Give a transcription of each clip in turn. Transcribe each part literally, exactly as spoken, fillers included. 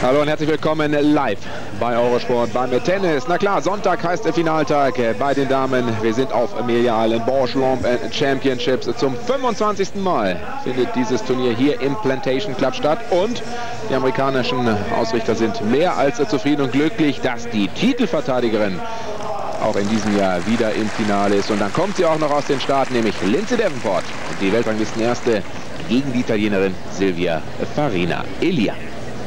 Hallo und herzlich willkommen live bei Eurosport beim Tennis. Na klar, Sonntag heißt der Finaltag bei den Damen. Wir sind auf Amelia Island. Bosch Lomb Championships. Zum fünfundzwanzigsten Mal findet dieses Turnier hier im Plantation Club statt. Und die amerikanischen Ausrichter sind mehr als zufrieden und glücklich, dass die Titelverteidigerin auch in diesem Jahr wieder im Finale ist. Und dann kommt sie auch noch aus den Staaten, nämlich Lindsay Davenport, die Weltranglistenerste, gegen die Italienerin Silvia Farina Elia.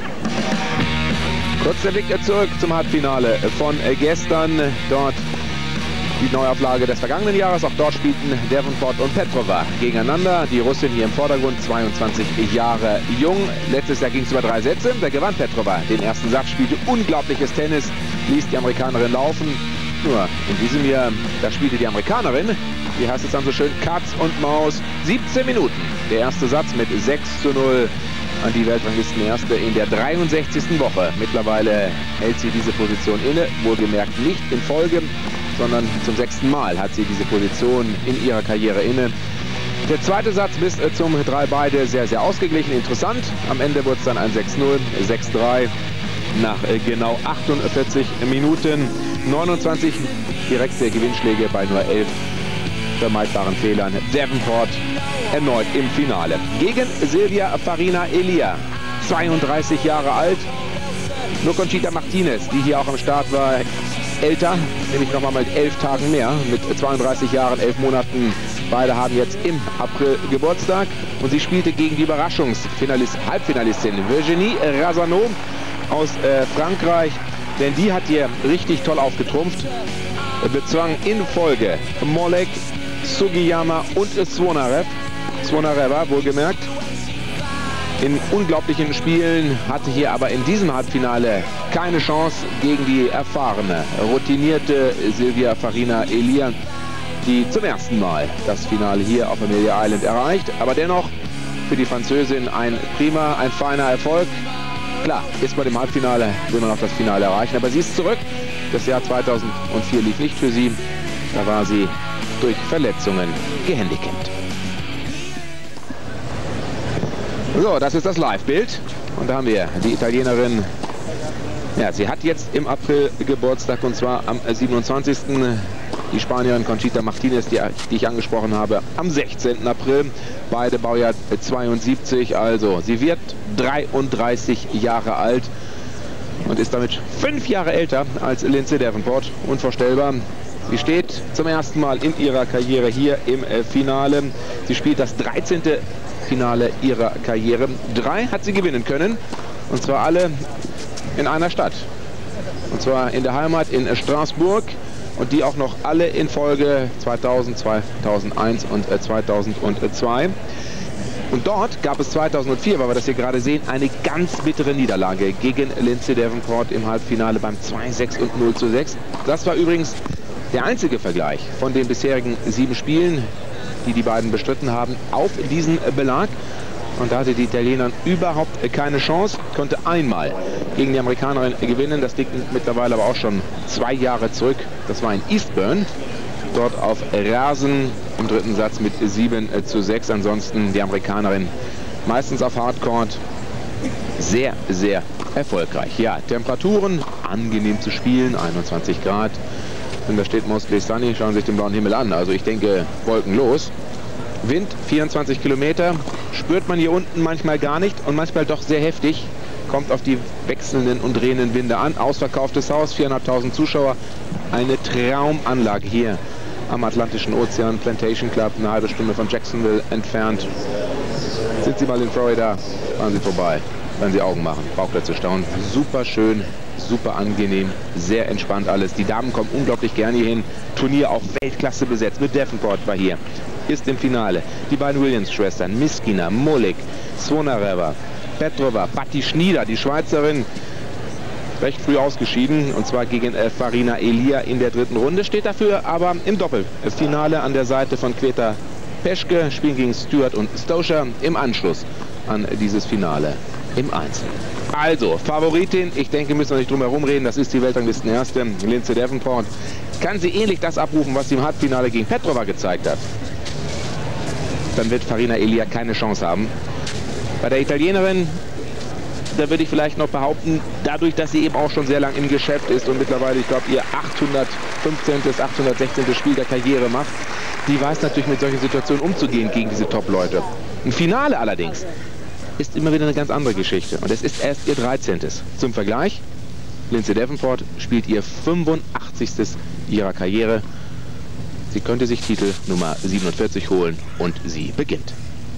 Kurz der Blick zurück zum Halbfinale von gestern. Dort die Neuauflage des vergangenen Jahres. Auch dort spielten Davenport und Petrova gegeneinander. Die Russin hier im Vordergrund, zweiundzwanzig Jahre jung. Letztes Jahr ging es über drei Sätze. Da gewann Petrova den ersten Satz, spielte unglaubliches Tennis, ließ die Amerikanerin laufen. Nur in diesem Jahr, da spielte die Amerikanerin, wie heißt es dann so schön, Katz und Maus, siebzehn Minuten. Der erste Satz mit sechs zu null. An die Weltranglistenerste in der dreiundsechzigsten Woche. Mittlerweile hält sie diese Position inne, wohlgemerkt nicht in Folge, sondern zum sechsten Mal hat sie diese Position in ihrer Karriere inne. Der zweite Satz bis zum drei beide sehr, sehr ausgeglichen, interessant. Am Ende wurde es dann ein sechs null, sechs drei nach genau achtundvierzig Minuten. neunundzwanzig direkte Gewinnschläge bei nur elf vermeidbaren Fehlern. Davenport erneut im Finale. Gegen Silvia Farina Elia, zweiunddreißig Jahre alt. Nur Conchita Martinez, die hier auch am Start war, älter, nämlich nochmal mit elf Tagen mehr, mit zweiunddreißig Jahren, elf Monaten. Beide haben jetzt im April Geburtstag. Und sie spielte gegen die Überraschungs-Halbfinalistin Virginie Razzano aus äh, Frankreich. Denn die hat hier richtig toll aufgetrumpft. Bezwang in Folge Molek, Sugiyama und Zvonarev. Zvonareva, wohlgemerkt. In unglaublichen Spielen, hatte hier aber in diesem Halbfinale keine Chance gegen die erfahrene, routinierte Silvia Farina Elia, die zum ersten Mal das Finale hier auf Amelia Island erreicht. Aber dennoch für die Französin ein prima, ein feiner Erfolg. Klar, ist man im Halbfinale, will man auch das Finale erreichen. Aber sie ist zurück. Das Jahr zweitausendvier lief nicht für sie. Da war sie durch Verletzungen gehandicapt. So, das ist das Live-Bild. Und da haben wir die Italienerin. Ja, sie hat jetzt im April Geburtstag, und zwar am siebenundzwanzigsten Die Spanierin Conchita Martinez, die, die ich angesprochen habe, am sechzehnten April. Beide Baujahr zweiundsiebzig. Also, sie wird dreiunddreißig Jahre alt und ist damit fünf Jahre älter als Lindsay Davenport. Unvorstellbar. Sie steht zum ersten Mal in ihrer Karriere hier im Finale. Sie spielt das dreizehnte Finale ihrer Karriere. Drei hat sie gewinnen können, und zwar alle in einer Stadt. Und zwar in der Heimat in Straßburg, und die auch noch alle in Folge zweitausend, zweitausendeins und zweitausendzwei. Und dort gab es zweitausendvier, weil wir das hier gerade sehen, eine ganz bittere Niederlage gegen Lindsay Davenport im Halbfinale beim zwei sechs und null zu sechs. Das war übrigens der einzige Vergleich von den bisherigen sieben Spielen, die die beiden bestritten haben, auf diesen Belag. Und da hatte die Italienerin überhaupt keine Chance, konnte einmal gegen die Amerikanerin gewinnen. Das liegt mittlerweile aber auch schon zwei Jahre zurück. Das war in Eastbourne, dort auf Rasen im dritten Satz mit sieben zu sechs. Ansonsten die Amerikanerin meistens auf Hardcourt sehr, sehr erfolgreich. Ja, Temperaturen angenehm zu spielen, einundzwanzig Grad. Und da steht Mostly Sunny, schauen Sie sich den blauen Himmel an. Also ich denke, wolkenlos. Wind vierundzwanzig Kilometer, spürt man hier unten manchmal gar nicht und manchmal doch sehr heftig. Kommt auf die wechselnden und drehenden Winde an. Ausverkauftes Haus, viertausendfünfhundert Zuschauer. Eine Traumanlage hier am Atlantischen Ozean. Plantation Club, eine halbe Stunde von Jacksonville entfernt. Sind Sie mal in Florida, fahren Sie vorbei, wenn Sie Augen machen. Bauchplätze staunen. Super schön, super angenehm, sehr entspannt alles. Die Damen kommen unglaublich gerne hier hin. Turnier auch Weltklasse besetzt. Mit Davenport war hier. Ist im Finale. Die beiden Williams-Schwestern, Miskina, Molek, Zvonareva, Petrova, Patti Schnieder, die Schweizerin, recht früh ausgeschieden, und zwar gegen äh, Farina Elia in der dritten Runde. Steht dafür aber im Doppelfinale an der Seite von Kveta Peschke, spielen gegen Stewart und Stosur im Anschluss an dieses Finale im Einzel. Also, Favoritin, ich denke, müssen wir nicht drum herum reden, das ist die Weltranglistenerste, Lindsay Davenport. Kann sie ähnlich das abrufen, was sie im Halbfinale gegen Petrova gezeigt hat, dann wird Farina Elia keine Chance haben. Bei der Italienerin da würde ich vielleicht noch behaupten, dadurch, dass sie eben auch schon sehr lang im Geschäft ist und mittlerweile, ich glaube, ihr achthundertfünfzehntes, achthundertsechzehntes Spiel der Karriere macht, die weiß natürlich mit solchen Situationen umzugehen gegen diese Top-Leute. Ein Finale allerdings ist immer wieder eine ganz andere Geschichte. Und es ist erst ihr dreizehntes. Zum Vergleich, Lindsay Davenport spielt ihr fünfundachtzigstes ihrer Karriere. Sie könnte sich Titel Nummer siebenundvierzig holen und sie beginnt.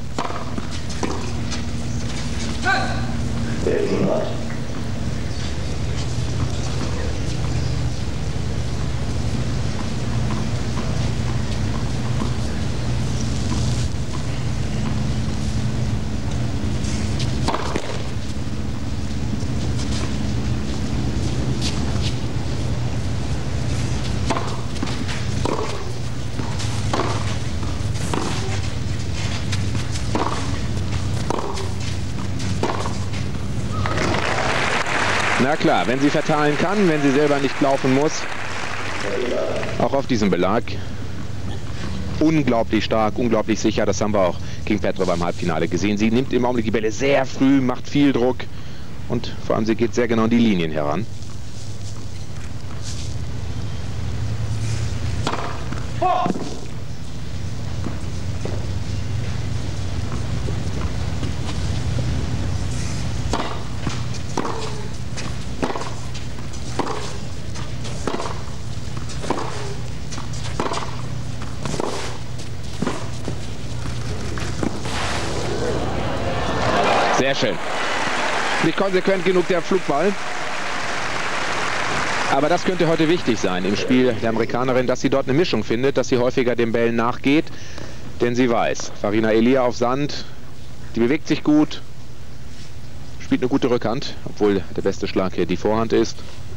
Na klar, wenn sie verteilen kann, wenn sie selber nicht laufen muss, auch auf diesem Belag, unglaublich stark, unglaublich sicher, das haben wir auch gegen Petrova beim Halbfinale gesehen. Sie nimmt im Augenblick die Bälle sehr früh, macht viel Druck und vor allem sie geht sehr genau an die Linien heran. Sehr schön. Nicht konsequent genug der Flugball. Aber das könnte heute wichtig sein im Spiel der Amerikanerin, dass sie dort eine Mischung findet, dass sie häufiger den Bällen nachgeht. Denn sie weiß, Farina Elia auf Sand, die bewegt sich gut, spielt eine gute Rückhand, obwohl der beste Schlag hier die Vorhand ist.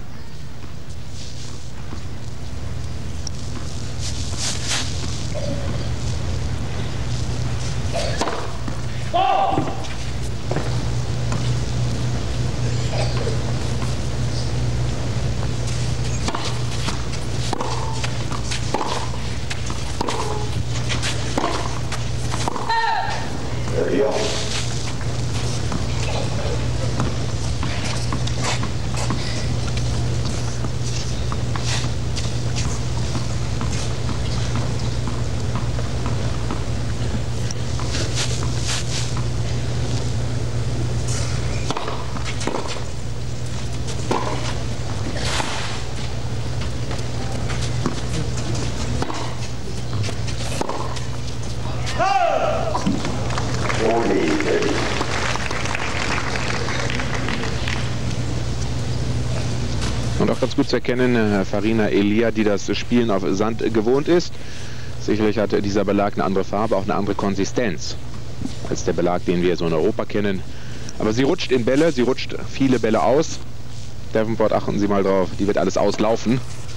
Und auch ganz gut zu erkennen, Farina Elia, die das Spielen auf Sand gewohnt ist. Sicherlich hat dieser Belag eine andere Farbe, auch eine andere Konsistenz als der Belag, den wir so in Europa kennen. Aber sie rutscht in Bälle, sie rutscht viele Bälle aus. Davenport, achten Sie mal drauf, die wird alles auslaufen.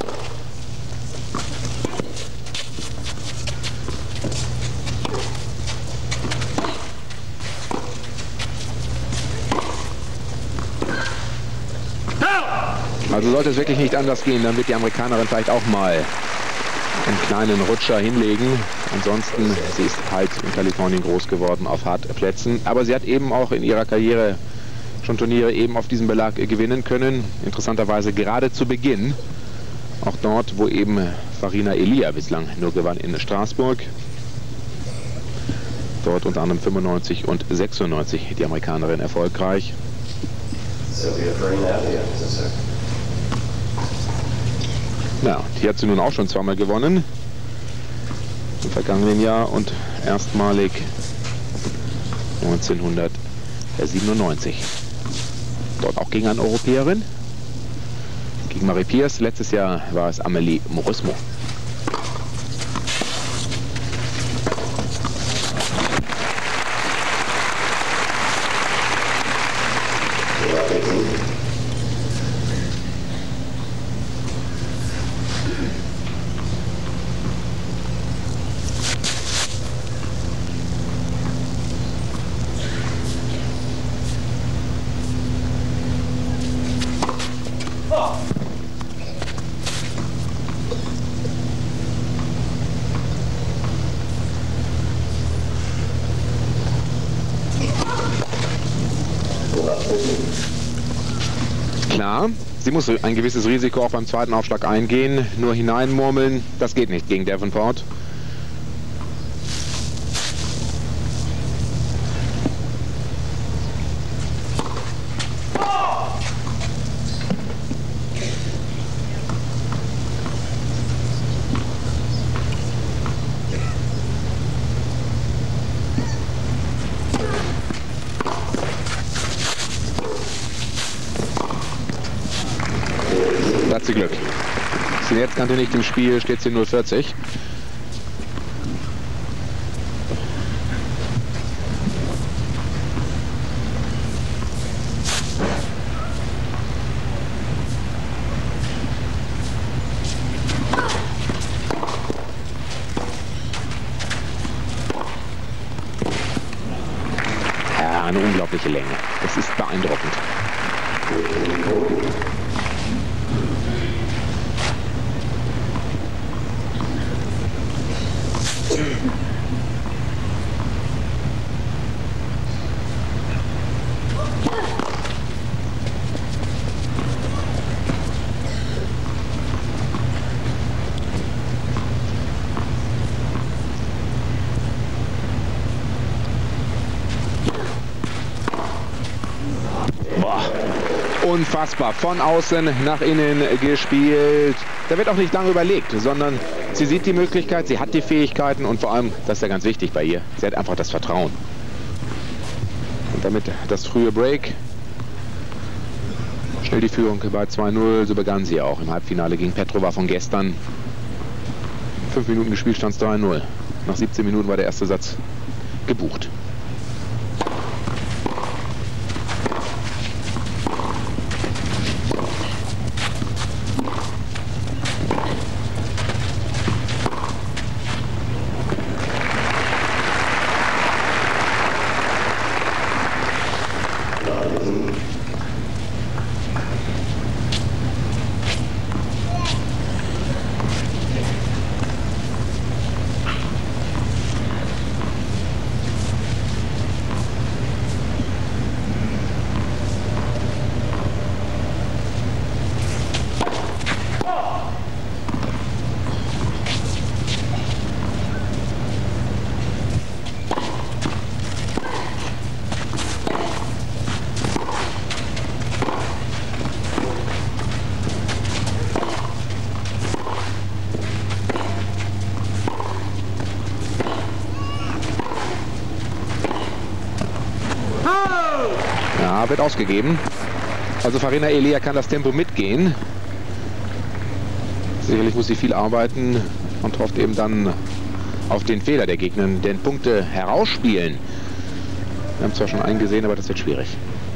Also sollte es wirklich nicht anders gehen, dann wird die Amerikanerin vielleicht auch mal einen kleinen Rutscher hinlegen. Ansonsten, sie ist halt in Kalifornien groß geworden auf Hartplätzen. Aber sie hat eben auch in ihrer Karriere schon Turniere eben auf diesem Belag gewinnen können. Interessanterweise gerade zu Beginn. Auch dort, wo eben Farina Elia bislang nur gewann in Straßburg. Dort unter anderem fünfundneunzig und sechsundneunzig die Amerikanerin erfolgreich. Ja, die hat sie nun auch schon zweimal gewonnen im vergangenen Jahr und erstmalig neunzehnhundertsiebenundneunzig. Dort auch gegen eine Europäerin, gegen Marie Pierce. Letztes Jahr war es Amélie Mauresmo. klar. Sie muss ein gewisses Risiko auch beim zweiten Aufschlag eingehen. Nur hineinmurmeln, das geht nicht gegen Davenport. Da hat sie Glück. Sie jetzt kannte nicht im Spiel, steht sie null vierzig. Ja, eine unglaubliche Länge. Das ist beeindruckend. Unfassbar, von außen nach innen gespielt. Da wird auch nicht lange überlegt, sondern sie sieht die Möglichkeit, sie hat die Fähigkeiten und vor allem, das ist ja ganz wichtig bei ihr, sie hat einfach das Vertrauen. Und damit das frühe Break. Schnell die Führung bei zwei null, so begann sie auch im Halbfinale gegen Petrova von gestern. Fünf Minuten gespielt, stand es drei null. Nach siebzehn Minuten war der erste Satz gebucht. Ja, wird ausgegeben. Also Farina Elia kann das Tempo mitgehen. Sicherlich muss sie viel arbeiten und hofft eben dann auf den Fehler der Gegner, denn Punkte herausspielen. Wir haben zwar schon einen gesehen, aber das wird schwierig.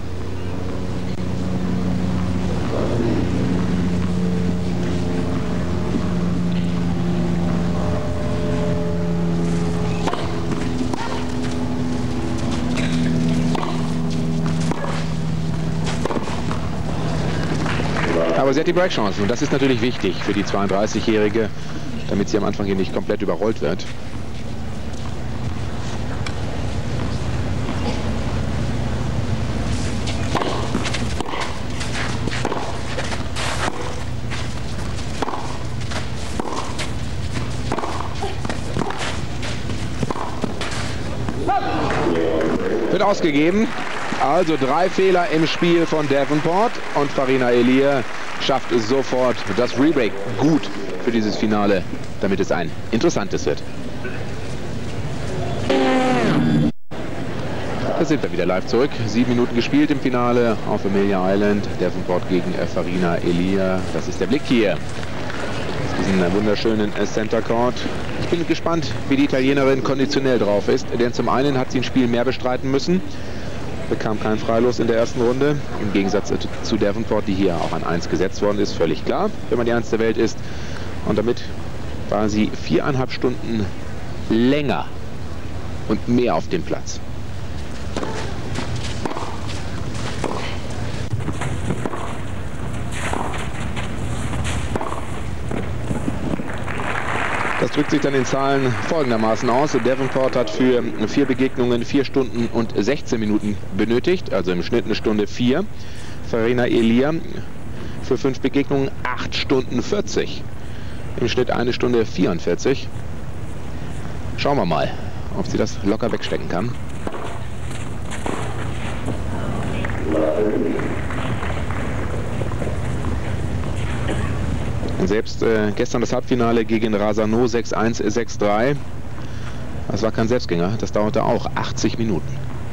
Aber sie hat die Breakchancen und das ist natürlich wichtig für die zweiunddreißigjährige, damit sie am Anfang hier nicht komplett überrollt wird. Wird ausgegeben. Also drei Fehler im Spiel von Davenport und Farina Elia schafft es sofort das Rebreak gut für dieses Finale, damit es ein interessantes wird. Da sind wir wieder live zurück. Sieben Minuten gespielt im Finale auf Amelia Island. Davenport gegen Farina Elia. Das ist der Blick hier. Diesen wunderschönen Center Court. Ich bin gespannt, wie die Italienerin konditionell drauf ist, denn zum einen hat sie ein Spiel mehr bestreiten müssen. Bekam kein Freilos in der ersten Runde, im Gegensatz zu Davenport, die hier auch an eins gesetzt worden ist, völlig klar, wenn man die Eins der Welt ist. Und damit war sie viereinhalb Stunden länger und mehr auf dem Platz. Das drückt sich dann in Zahlen folgendermaßen aus. Davenport hat für vier Begegnungen vier Stunden und sechzehn Minuten benötigt, also im Schnitt eine Stunde vier. Farina Elia für fünf Begegnungen acht Stunden vierzig. Im Schnitt eine Stunde vierundvierzig. Schauen wir mal, ob sie das locker wegstecken kann. Und selbst äh, gestern das Halbfinale gegen Razzano sechs eins, sechs drei. Das war kein Selbstgänger, das dauerte auch achtzig Minuten.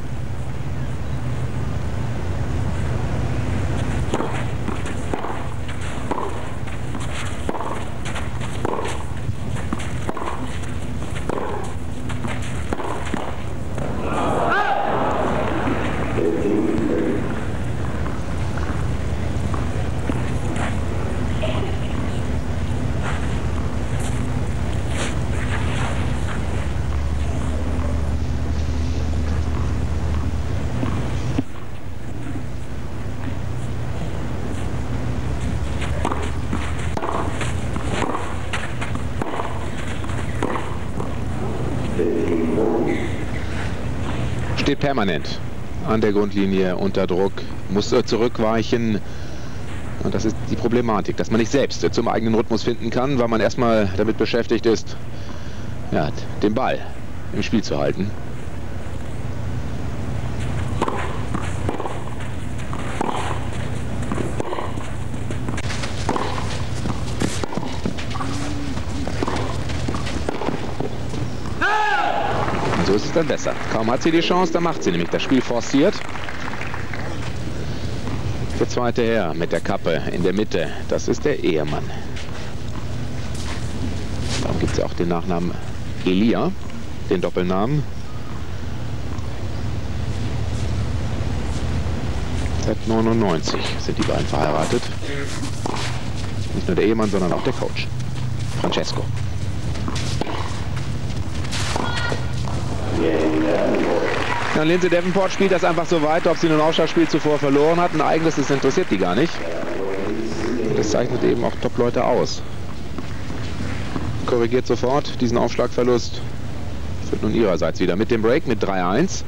Steht permanent an der Grundlinie unter Druck, muss zurückweichen. Und das ist die Problematik, dass man nicht selbst zum eigenen Rhythmus finden kann, weil man erstmal damit beschäftigt ist, ja, den Ball im Spiel zu halten. So ist es dann besser. Kaum hat sie die Chance, dann macht sie nämlich das Spiel forciert. Der zweite Herr mit der Kappe in der Mitte, das ist der Ehemann. Darum gibt es ja auch den Nachnamen Elia, den Doppelnamen. Seit neunundneunzig sind die beiden verheiratet. Nicht nur der Ehemann, sondern auch der Coach, Francesco. Ja, Lindsay Davenport spielt das einfach so weiter, ob sie nun ein Aufschlagspiel zuvor verloren hat. Ein eigenes, das interessiert die gar nicht. Das zeichnet eben auch Top-Leute aus. Korrigiert sofort diesen Aufschlagverlust. Das wird nun ihrerseits wieder mit dem Break mit drei eins.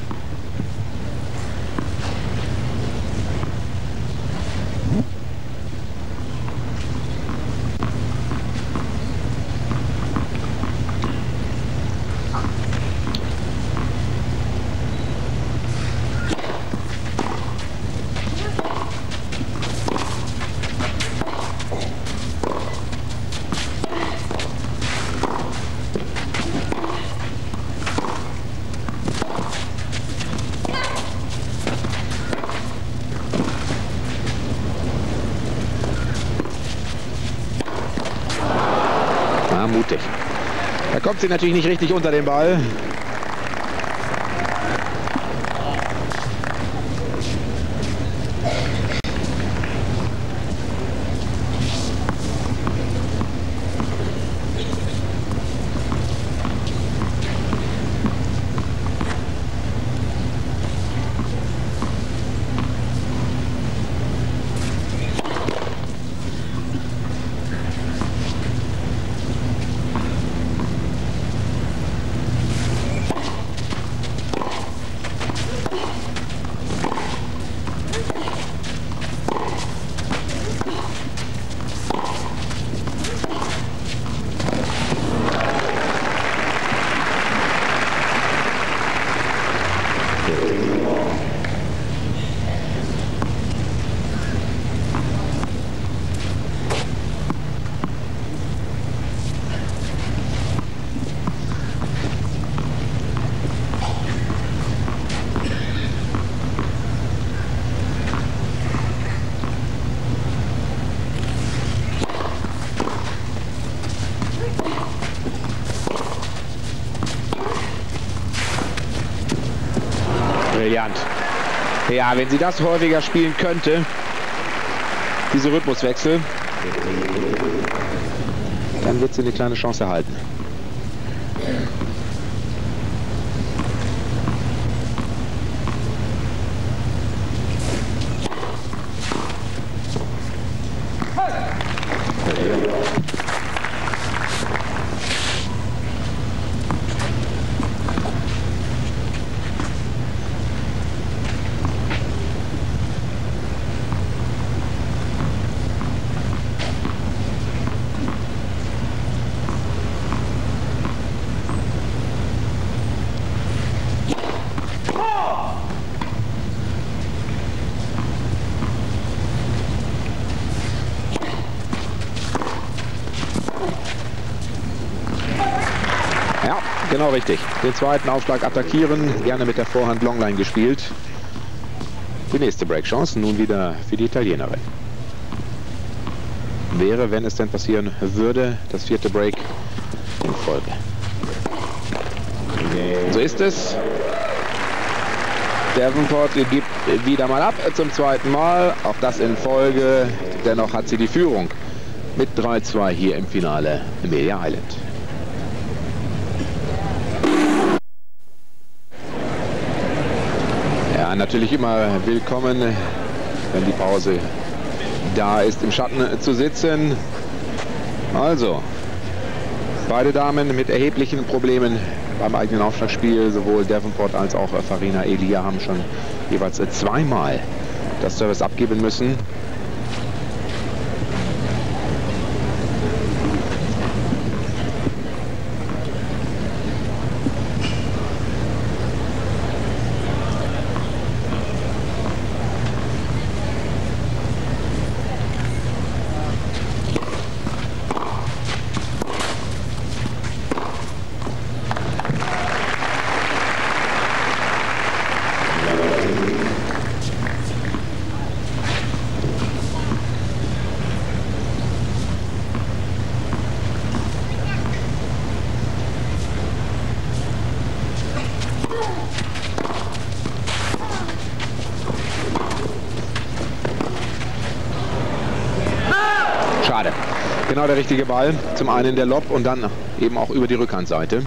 Mutig. Da kommt sie natürlich nicht richtig unter den Ball. Brillant. Ja, wenn sie das häufiger spielen könnte, diese Rhythmuswechsel, dann wird sie eine kleine Chance erhalten. Genau richtig. Den zweiten Aufschlag attackieren, gerne mit der Vorhand Longline gespielt. Die nächste Breakchance nun wieder für die Italienerin. Wäre, wenn es denn passieren würde, das vierte Break in Folge. So ist es. Davenport gibt wieder mal ab zum zweiten Mal. Auch das in Folge. Dennoch hat sie die Führung mit drei zwei hier im Finale Amelia Island. Ja, natürlich immer willkommen, wenn die Pause da ist, im Schatten zu sitzen. Also, beide Damen mit erheblichen Problemen beim eigenen Aufschlagspiel. Sowohl Davenport als auch Farina Elia haben schon jeweils zweimal das Service abgeben müssen. Schade. Genau der richtige Ball. Zum einen der Lob und dann eben auch über die Rückhandseite.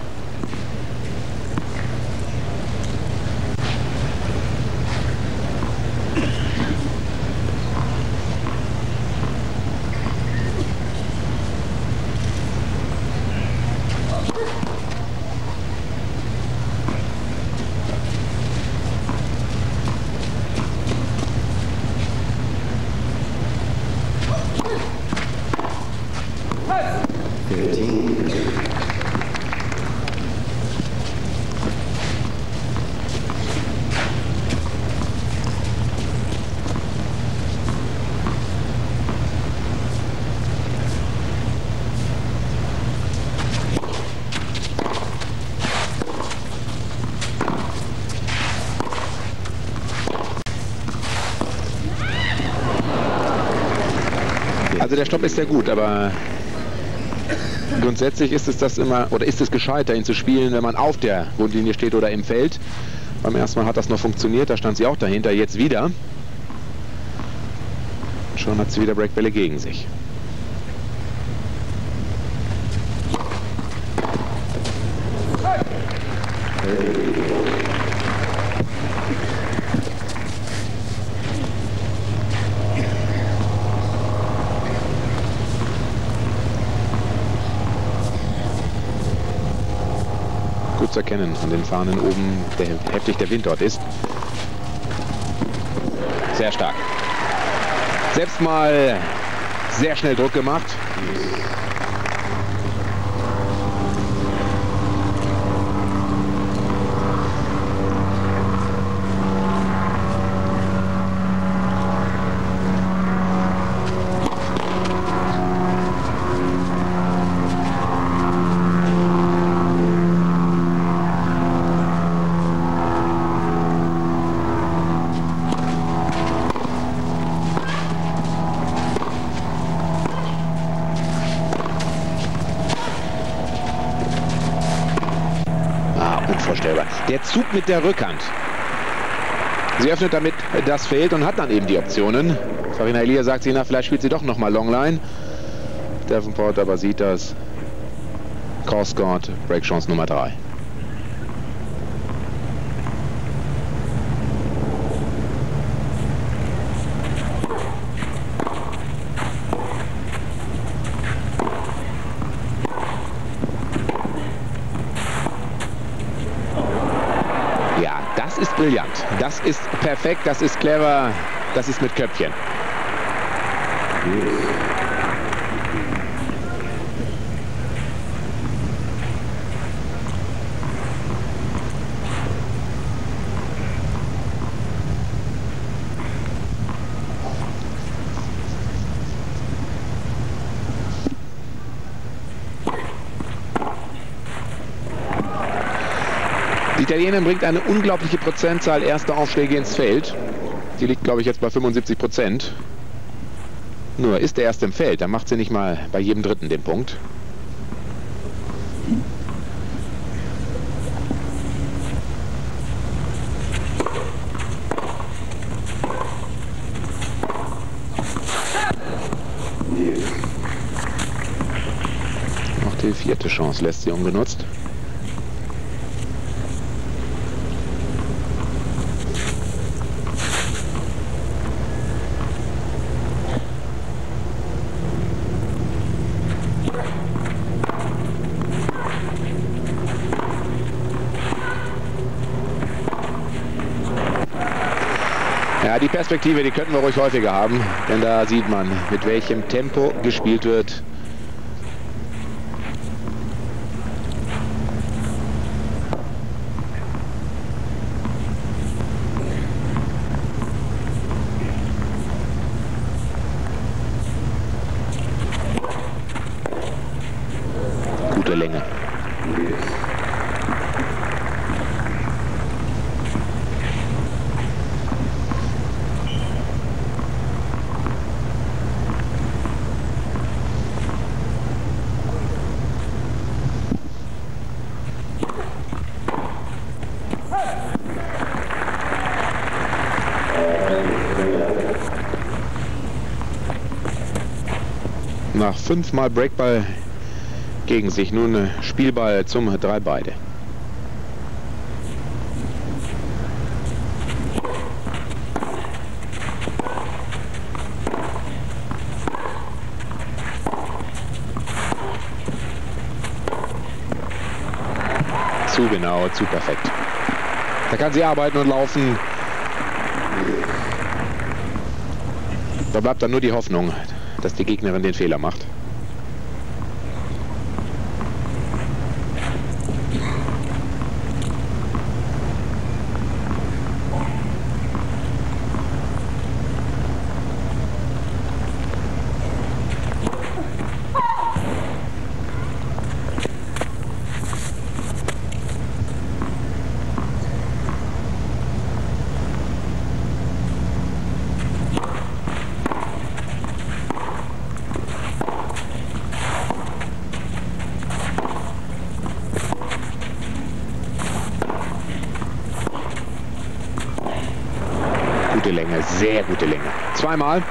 Also der Stopp ist sehr gut, aber grundsätzlich ist es das immer, oder ist es gescheiter, ihn zu spielen, wenn man auf der Grundlinie steht oder im Feld. Beim ersten Mal hat das noch funktioniert, da stand sie auch dahinter, jetzt wieder. Schon hat sie wieder Breakbälle gegen sich. Gut zu erkennen an den Fahnen oben, der heftig der Wind dort ist. Sehr stark. Selbst mal sehr schnell Druck gemacht. Unvorstellbar. Der Zug mit der Rückhand. Sie öffnet damit das Feld und hat dann eben die Optionen. Farina Elia sagt sie, na, vielleicht spielt sie doch nochmal Longline. Davenport aber sieht das. Cross Court, Breakchance Nummer drei. Das ist brillant, das ist perfekt, das ist clever, das ist mit Köpfchen. Italienerin bringt eine unglaubliche Prozentzahl erster Aufschläge ins Feld. Die liegt, glaube ich, jetzt bei fünfundsiebzig Prozent. Nur ist der erste im Feld, dann macht sie nicht mal bei jedem Dritten den Punkt. Noch die vierte Chance lässt sie ungenutzt. Ja, die Perspektive, die könnten wir ruhig häufiger haben, denn da sieht man, mit welchem Tempo gespielt wird. Gute Länge. Nach fünfmal Breakball gegen sich nun Spielball zum drei beide. Zu genau, zu perfekt. Da kann sie arbeiten und laufen. Da bleibt dann nur die Hoffnung, dass die Gegnerin den Fehler macht. Gute Länge, sehr gute Länge. Zweimal.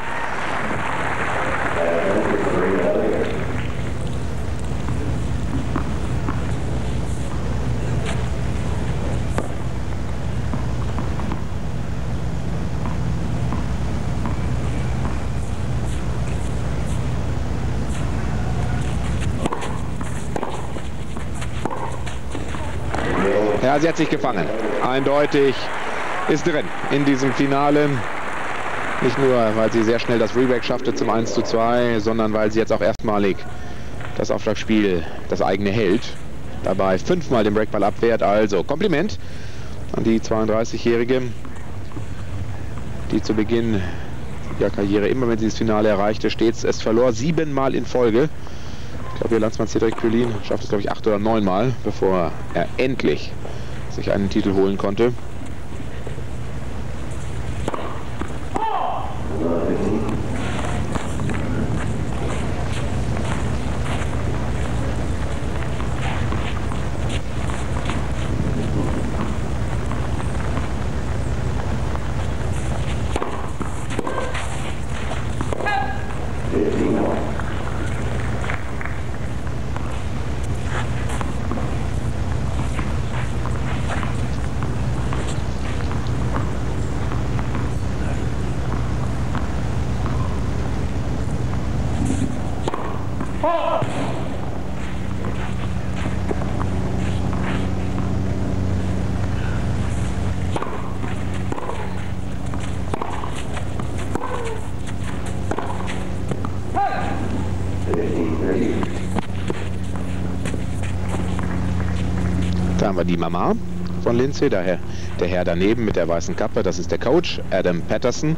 Ja, sie hat sich gefangen. Eindeutig. Ist drin in diesem Finale. Nicht nur, weil sie sehr schnell das Rebreak schaffte zum eins zu zwei, sondern weil sie jetzt auch erstmalig das Aufschlagspiel, das eigene hält. Dabei fünfmal den Breakball abwehrt. Also Kompliment an die zweiunddreißigjährige, die zu Beginn ihrer Karriere, immer wenn sie das Finale erreichte, stets es verlor. Siebenmal in Folge. Ich glaube, ihr Landsmann Cedric Quillin schafft es, glaube ich, acht oder neunmal, bevor er endlich sich einen Titel holen konnte. Da haben wir die Mama von Lindsay, der Herr, der Herr daneben mit der weißen Kappe, das ist der Coach, Adam Patterson.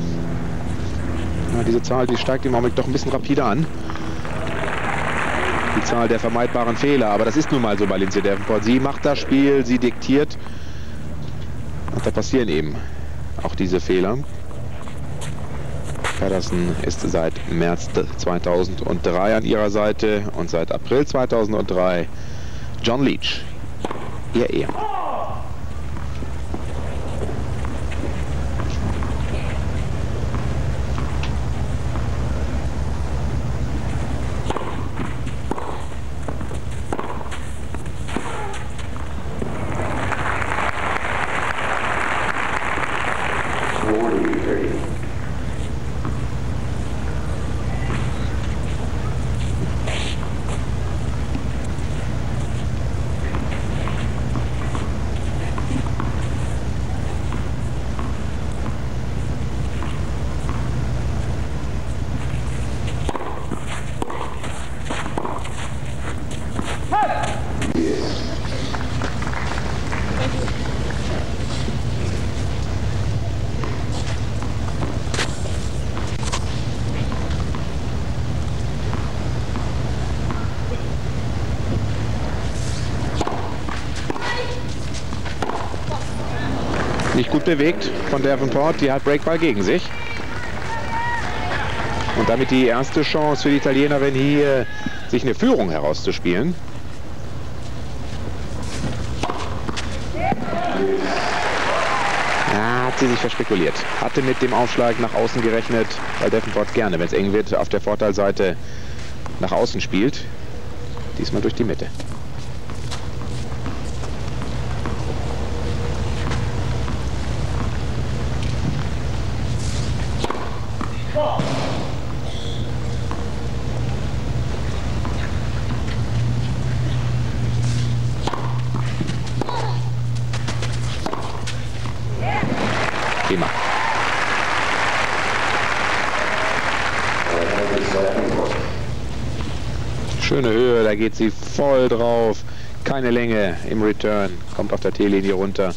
Ja, diese Zahl, die steigt im Augenblick doch ein bisschen rapide an. die Zahl der vermeidbaren Fehler. Aber das ist nun mal so bei Lindsay Davenport. Sie macht das Spiel, sie diktiert. Und da passieren eben auch diese Fehler. Pedersen ist seit März zweitausenddrei an ihrer Seite und seit April zweitausenddrei John Leach, ihr Ehemann. Nicht gut bewegt von Davenport, die hat Breakball gegen sich. Und damit die erste Chance für die Italienerin hier, sich eine Führung herauszuspielen. Ja, hat sie sich verspekuliert. Hatte mit dem Aufschlag nach außen gerechnet, weil Davenport gerne, wenn es eng wird, auf der Vorteilseite nach außen spielt. Diesmal durch die Mitte. Prima. Schöne Höhe, da geht sie voll drauf. Keine Länge im Return. Kommt auf der T-Linie runter.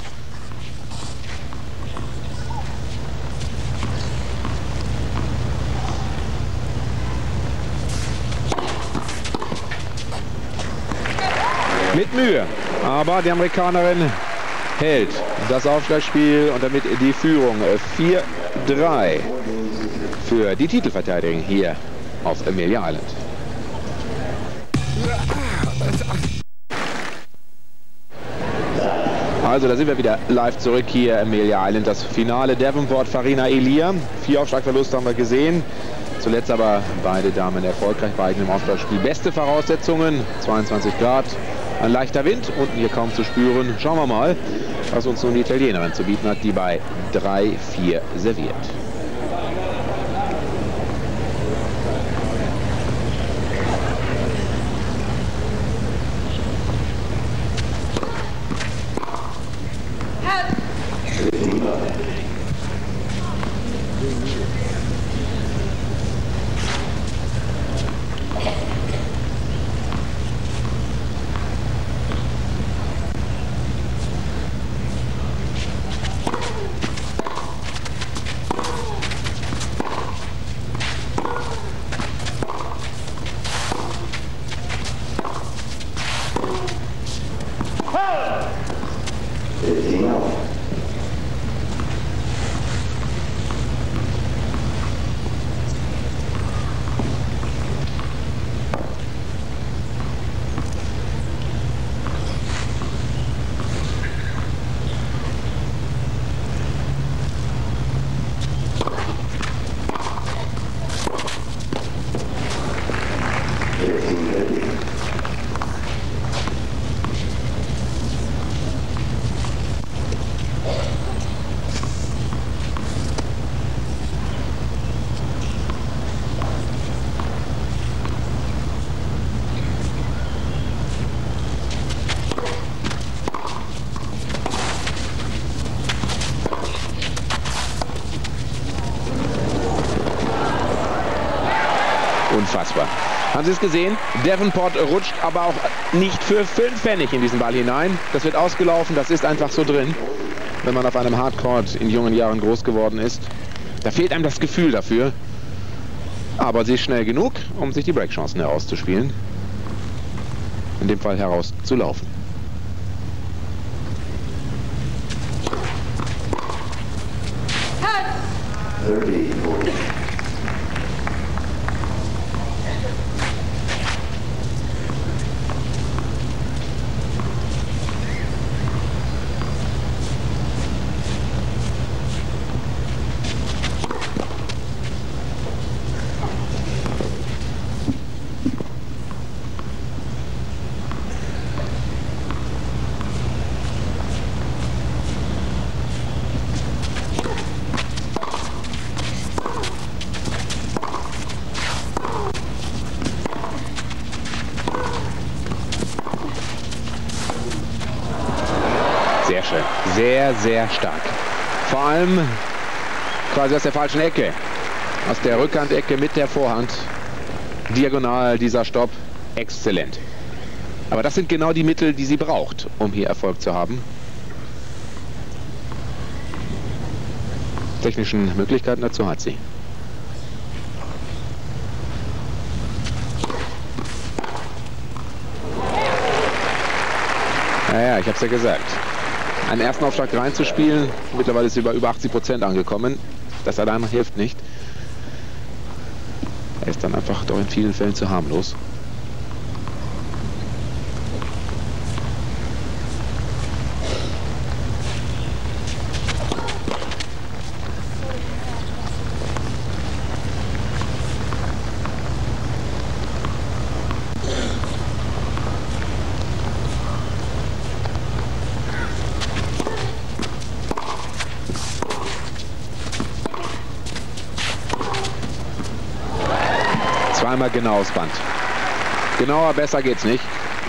Mit Mühe. Aber die Amerikanerin hält das Aufschlagspiel und damit die Führung vier drei für die Titelverteidigung hier auf Amelia Island. Also da sind wir wieder live zurück hier Amelia Island. Das Finale Davenport, Farina Elia. Vier Aufschlagverluste haben wir gesehen. Zuletzt aber beide Damen erfolgreich bei eigenem Aufschlagspiel. Beste Voraussetzungen, zweiundzwanzig Grad. Ein leichter Wind, unten hier kaum zu spüren. Schauen wir mal, was uns nun die Italienerin zu bieten hat, die bei drei vier serviert. Unfassbar. Haben Sie es gesehen? Davenport rutscht aber auch nicht für fünf Pfennig in diesen Ball hinein. Das wird ausgelaufen, das ist einfach so drin, wenn man auf einem Hardcourt in jungen Jahren groß geworden ist. Da fehlt einem das Gefühl dafür. Aber sie ist schnell genug, um sich die Breakchancen herauszuspielen. in dem Fall herauszulaufen. Sehr schön. Sehr, sehr stark. Vor allem quasi aus der falschen Ecke. Aus der Rückhandecke mit der Vorhand. Diagonal dieser Stopp. Exzellent. Aber das sind genau die Mittel, die sie braucht, um hier Erfolg zu haben. Technischen Möglichkeiten dazu hat sie. Naja, ich habe es ja gesagt. Einen ersten Aufschlag reinzuspielen, mittlerweile ist sie über über achtzig Prozent angekommen. Das allein hilft nicht. Er ist dann einfach doch in vielen Fällen zu harmlos. Zweimal genau aufs Band. Genauer, besser geht's nicht.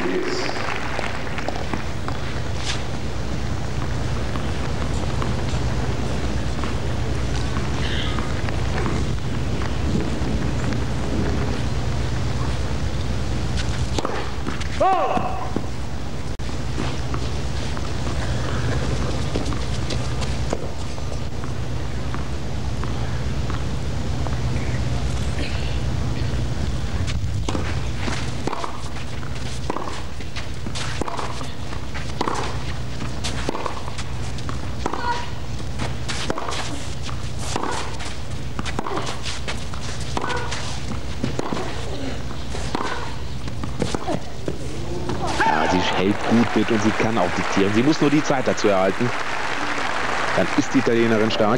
Hält gut mit und sie kann auch diktieren. Sie muss nur die Zeit dazu erhalten. Dann ist die Italienerin stark.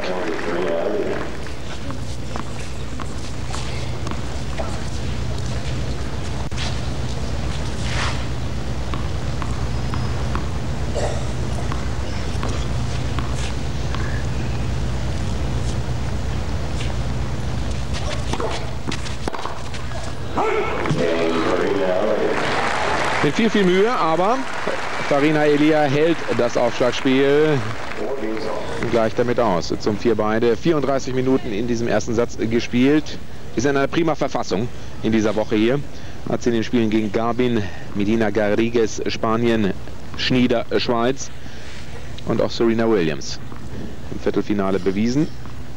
Mit viel, viel Mühe, aber Farina Elia hält das Aufschlagspiel gleich damit aus. Zum vier beide. vierunddreißig Minuten in diesem ersten Satz gespielt. Ist in einer prima Verfassung in dieser Woche hier. Hat sie in den Spielen gegen Garbin, Medina Garrigues, Spanien, Schnieder, Schweiz und auch Serena Williams im Viertelfinale bewiesen.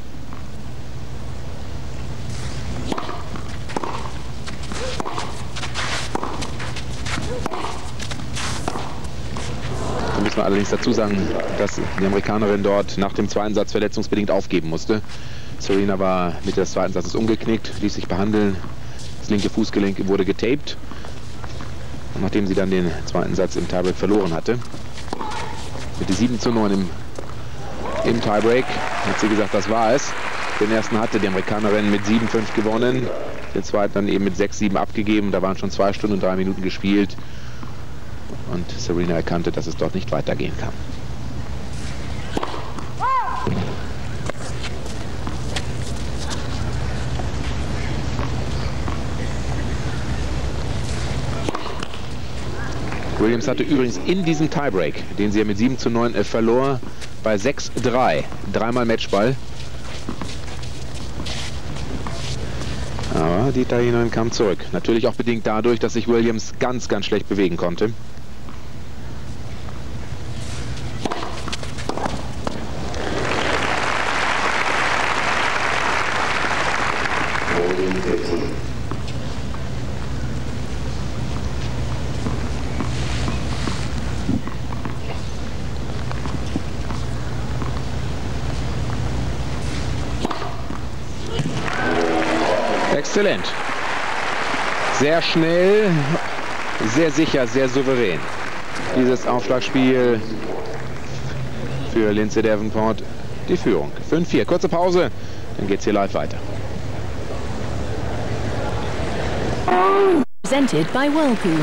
Muss man allerdings dazu sagen, dass die Amerikanerin dort nach dem zweiten Satz verletzungsbedingt aufgeben musste. Serena war Mitte des zweiten Satzes umgeknickt, ließ sich behandeln. Das linke Fußgelenk wurde getaped. Und nachdem sie dann den zweiten Satz im Tiebreak verloren hatte, mit sieben zu neun im, im Tiebreak, hat sie gesagt, das war es. Den ersten hatte die Amerikanerin mit sieben fünf gewonnen, den zweiten dann eben mit sechs sieben abgegeben. Da waren schon zwei Stunden und drei Minuten gespielt. Und Serena erkannte, dass es dort nicht weitergehen kann. Williams hatte übrigens in diesem Tiebreak, den sie ja mit sieben zu neun äh, verlor, bei sechs drei. Dreimal Matchball. Aber die Italienerin kam zurück. Natürlich auch bedingt dadurch, dass sich Williams ganz, ganz schlecht bewegen konnte. Exzellent. Sehr schnell, sehr sicher, sehr souverän. Dieses Aufschlagspiel für Lindsay Davenport. Die Führung. fünf vier. Kurze Pause, dann geht es hier live weiter. Presented by Whirlpool.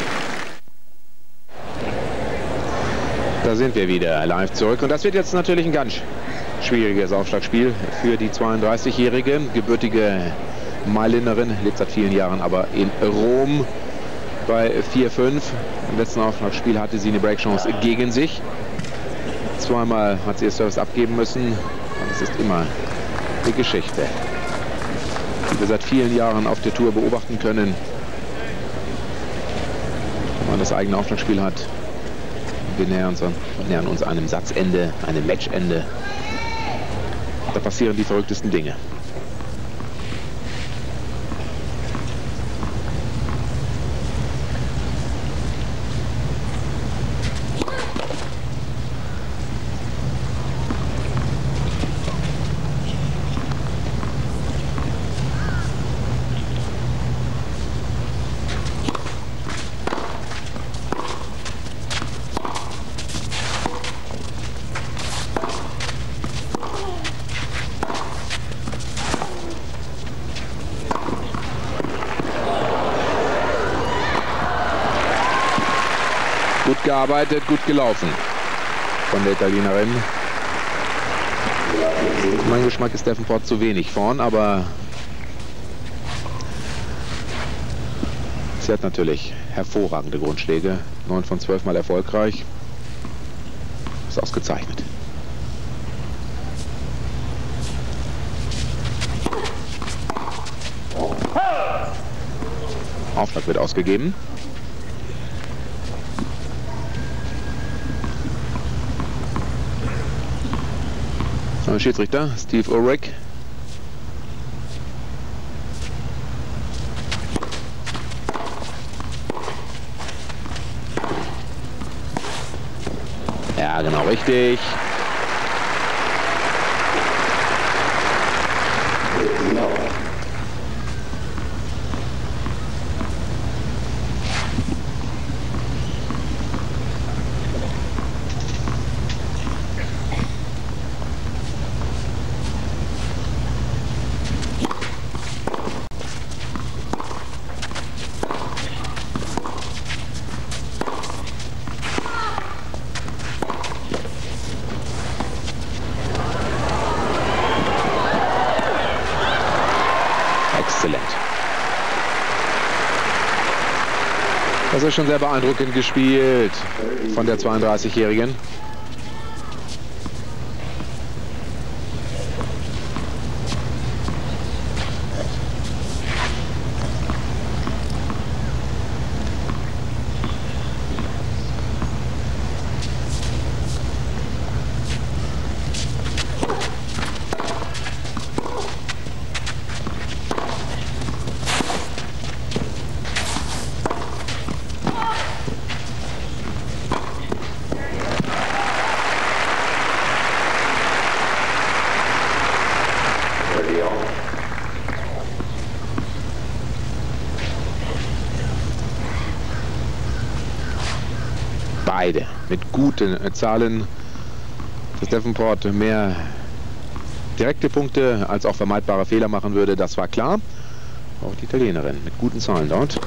Da sind wir wieder live zurück. Und das wird jetzt natürlich ein ganz schwieriges Aufschlagspiel für die zweiunddreißigjährige, gebürtige Mailänderinnen, lebt seit vielen Jahren aber in Rom bei vier fünf. Im letzten Aufschlagspiel hatte sie eine Breakchance gegen sich. Zweimal hat sie ihr Service abgeben müssen. Und es ist immer eine Geschichte, die wir seit vielen Jahren auf der Tour beobachten können. Wenn man das eigene Aufschlagspiel hat. Wir nähern uns, nähern uns einem Satzende, einem Matchende. Da passieren die verrücktesten Dinge. Gut gearbeitet, gut gelaufen von der Italienerin. Mein Geschmack ist Davenport zu wenig vorn, aber sie hat natürlich hervorragende Grundschläge. neun von zwölf Mal erfolgreich. Ist ausgezeichnet. Aufschlag wird ausgegeben. Schiedsrichter Steve Ulrich. Ja, genau richtig. Exzellent. Das ist schon sehr beeindruckend gespielt von der zweiunddreißigjährigen. Beide mit guten Zahlen, dass Davenport mehr direkte Punkte als auch vermeidbare Fehler machen würde, das war klar. Auch die Italienerin mit guten Zahlen dort.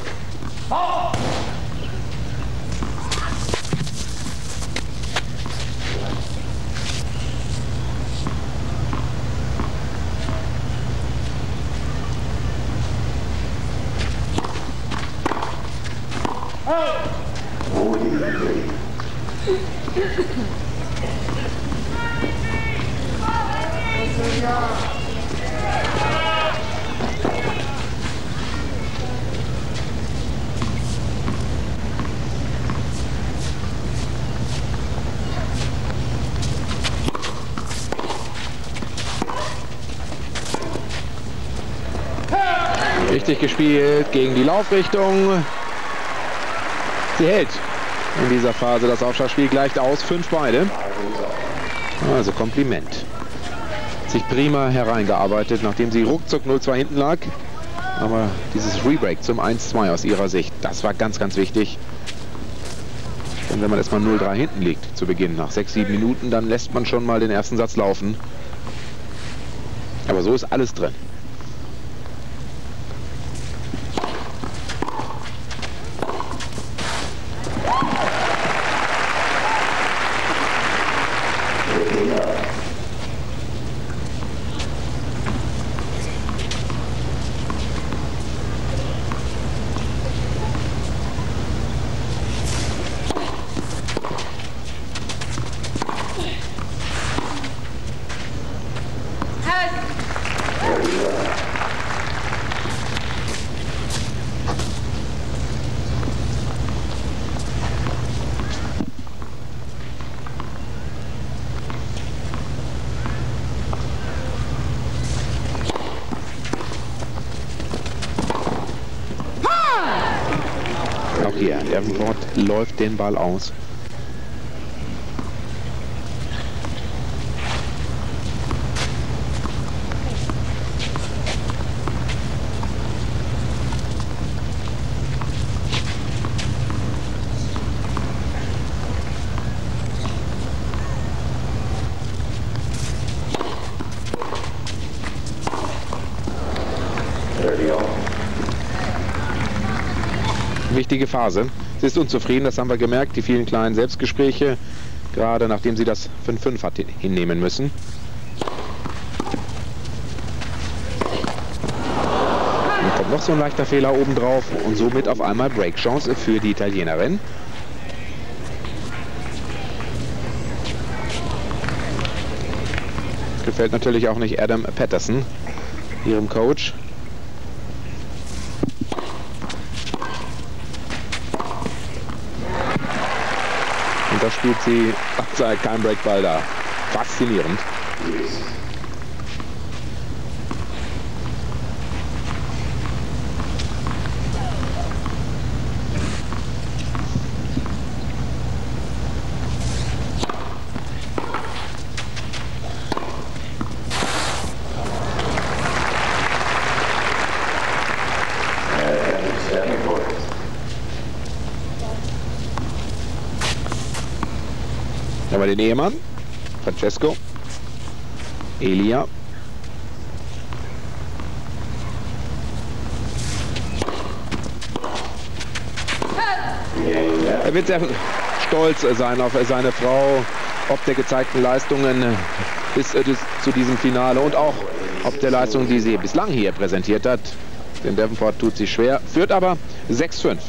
Richtig gespielt gegen die Laufrichtung. Sie hält in dieser Phase das Aufschlagspiel gleicht aus. fünf beide. Also Kompliment. Sich prima hereingearbeitet, nachdem sie ruckzuck null zwei hinten lag. Aber dieses Rebreak zum eins zwei aus ihrer Sicht, das war ganz, ganz wichtig. Denn wenn man erstmal null drei hinten liegt zu Beginn, nach sechs, sieben Minuten, dann lässt man schon mal den ersten Satz laufen. Aber so ist alles drin. Auch hier, Davenport läuft den Ball aus. Wichtige Phase. Sie ist unzufrieden, das haben wir gemerkt, die vielen kleinen Selbstgespräche, gerade nachdem sie das fünf fünf hat hinnehmen müssen. Dann kommt noch so ein leichter Fehler obendrauf und somit auf einmal Breakchance für die Italienerin. Gefällt natürlich auch nicht Adam Patterson, ihrem Coach. Und da spielt sie abseits kein Breakball da. Faszinierend. Aber den Ehemann, Francesco, Elia. Er wird sehr stolz sein auf seine Frau, ob der gezeigten Leistungen bis äh, zu diesem Finale und auch ob der Leistung, die sie bislang hier präsentiert hat. Denn Davenport tut sich schwer, führt aber sechs fünf.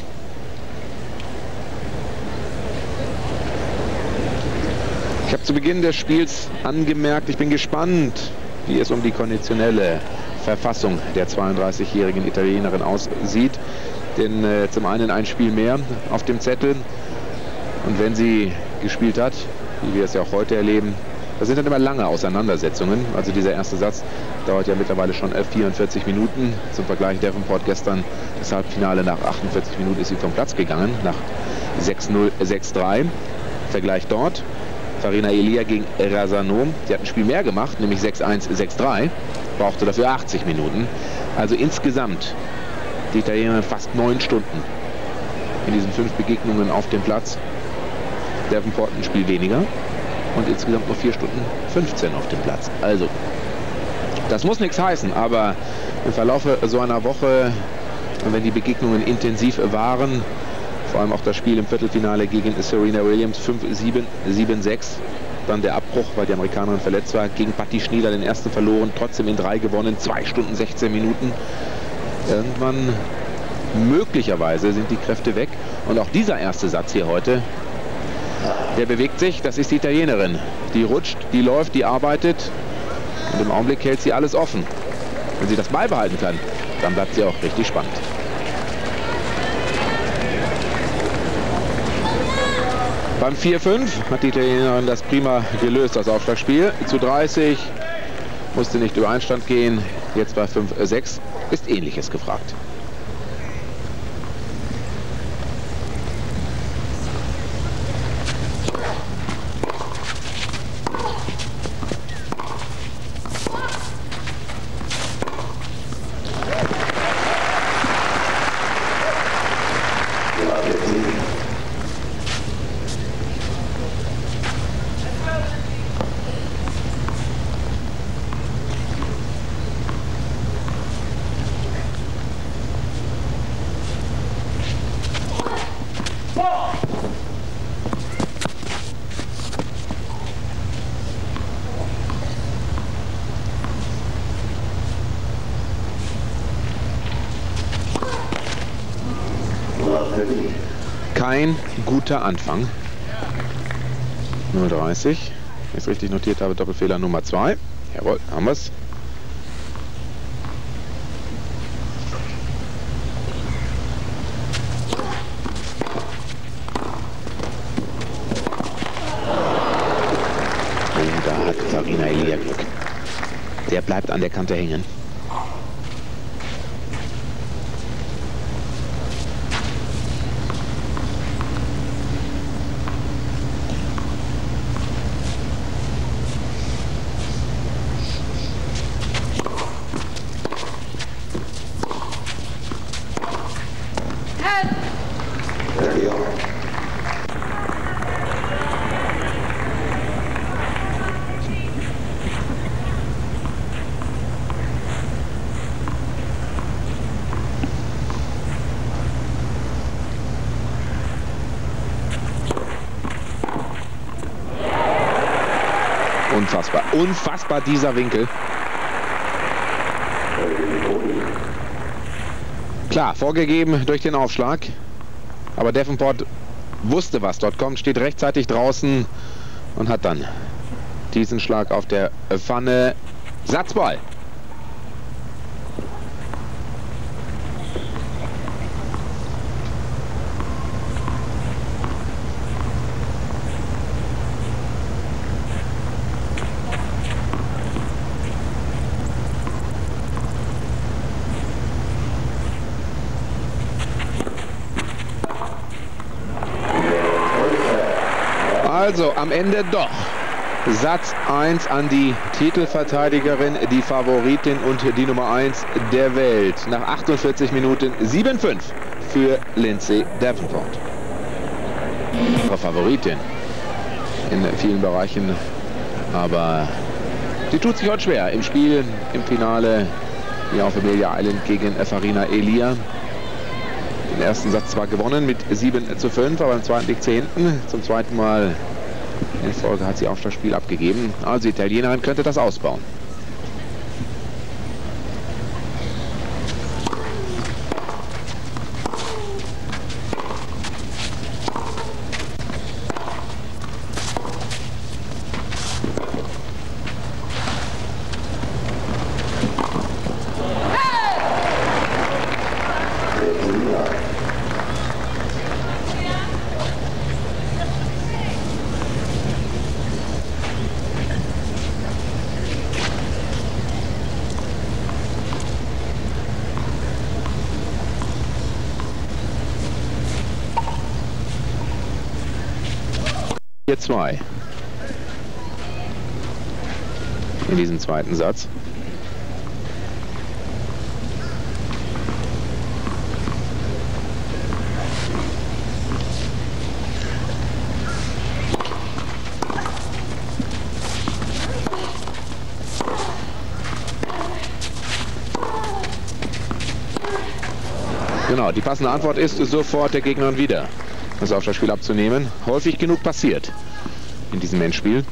Ich habe zu Beginn des Spiels angemerkt, ich bin gespannt, wie es um die konditionelle Verfassung der zweiunddreißigjährigen Italienerin aussieht. Denn äh, zum einen ein Spiel mehr auf dem Zettel. Und wenn sie gespielt hat, wie wir es ja auch heute erleben, das sind dann immer lange Auseinandersetzungen. Also dieser erste Satz dauert ja mittlerweile schon vierundvierzig Minuten. Zum Vergleich Davenport gestern das Halbfinale nach achtundvierzig Minuten ist sie vom Platz gegangen, nach sechs null, sechs drei. Vergleich dort. Farina Elia gegen Razzano. Sie hat ein Spiel mehr gemacht, nämlich sechs eins, sechs drei. Brauchte dafür achtzig Minuten. Also insgesamt die Italienerin fast neun Stunden in diesen fünf Begegnungen auf dem Platz. Davenport ein Spiel weniger und insgesamt nur vier Stunden fünfzehn auf dem Platz. Also, das muss nichts heißen, aber im Verlauf so einer Woche, wenn die Begegnungen intensiv waren, vor allem auch das Spiel im Viertelfinale gegen Serena Williams fünf sieben, sieben sechs. Dann der Abbruch, weil die Amerikanerin verletzt war. Gegen Patti Schnieder den ersten verloren, trotzdem in drei gewonnen. zwei Stunden sechzehn Minuten. Irgendwann, möglicherweise, sind die Kräfte weg. Und auch dieser erste Satz hier heute, der bewegt sich. Das ist die Italienerin. Die rutscht, die läuft, die arbeitet. Und im Augenblick hält sie alles offen. Wenn sie das beibehalten kann, dann bleibt sie auch richtig spannend. Beim vier fünf hat die Italienerin das prima gelöst, das Aufschlagspiel. Zu dreißig, musste nicht über Einstand gehen. Jetzt bei fünf sechs ist Ähnliches gefragt. Kein guter Anfang. null dreißig. Wenn ich es richtig notiert habe, Doppelfehler Nummer zwei. Jawohl, haben wir es. Oh, da hat Farina Elia Glück. Der bleibt an der Kante hängen. Unfassbar, unfassbar dieser Winkel. Klar, vorgegeben durch den Aufschlag. Aber Davenport wusste, was dort kommt, steht rechtzeitig draußen und hat dann diesen Schlag auf der Pfanne. Satzball. Also am Ende doch Satz eins an die Titelverteidigerin, die Favoritin und die Nummer eins der Welt. Nach achtundvierzig Minuten sieben fünf für Lindsay Davenport. Ihre Favoritin in vielen Bereichen, aber sie tut sich heute schwer im Spiel, im Finale hier auf Amelia Island gegen Farina Elia. Den ersten Satz zwar gewonnen mit sieben zu fünf, aber im zweiten liegt sie hinten. Zum zweiten Mal in Folge hat sie auch das Spiel abgegeben. Also die Italienerin könnte das ausbauen. vier zwei in diesem zweiten Satz. Genau, die passende Antwort ist sofort der Gegnerin wieder das Aufschlagspiel abzunehmen. Häufig genug passiert in diesem Endspiel.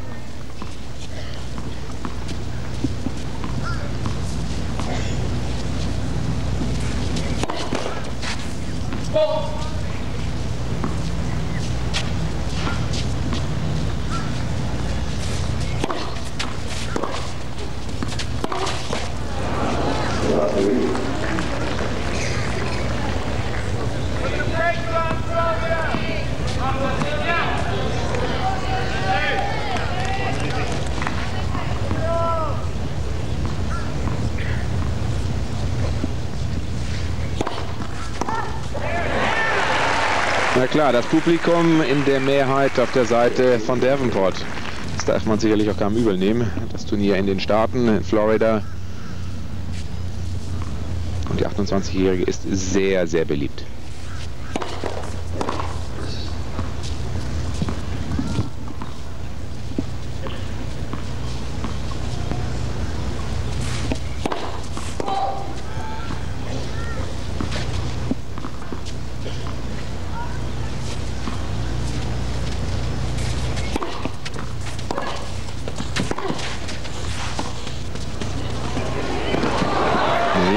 Na klar, das Publikum in der Mehrheit auf der Seite von Davenport. Das darf man sicherlich auch keinem übel nehmen. Das Turnier in den Staaten, in Florida. Und die achtundzwanzigjährige ist sehr, sehr beliebt.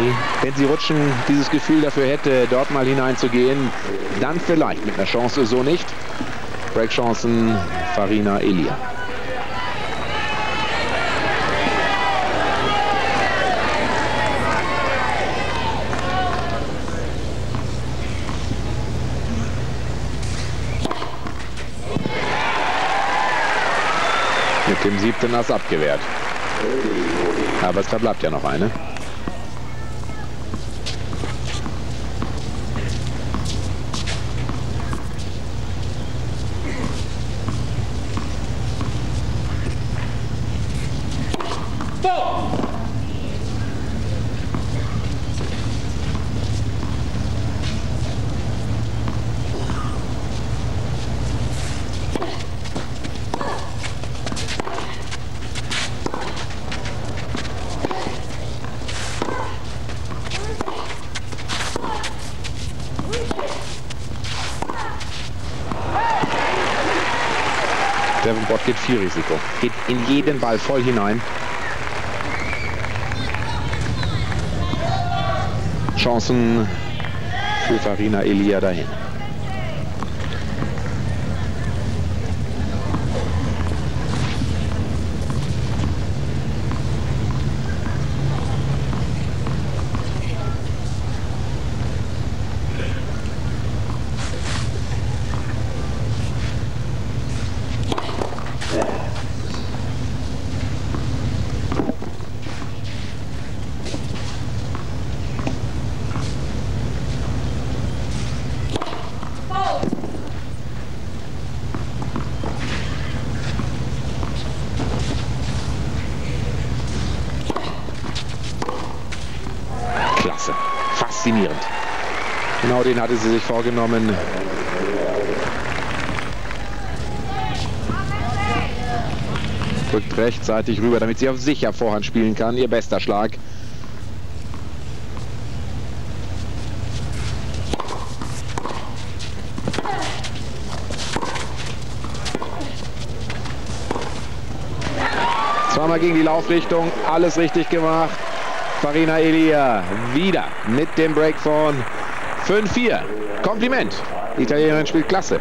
Ernie. Wenn sie rutschen, dieses Gefühl dafür hätte, dort mal hineinzugehen, dann vielleicht mit einer Chance, so nicht. Breakchancen Farina Elia. Mit dem siebten Ass abgewehrt. Aber es verbleibt ja noch eine. Davenport geht viel Risiko. Geht in jeden Ball voll hinein. Chancen für Farina Elia dahin. Faszinierend. Genau den hatte sie sich vorgenommen. Drückt rechtzeitig rüber, damit sie auf sicher Vorhand spielen kann. Ihr bester Schlag. Zweimal gegen die Laufrichtung. Alles richtig gemacht. Farina Elia wieder mit dem Break von fünf vier. Kompliment. Die Italienerin spielt klasse.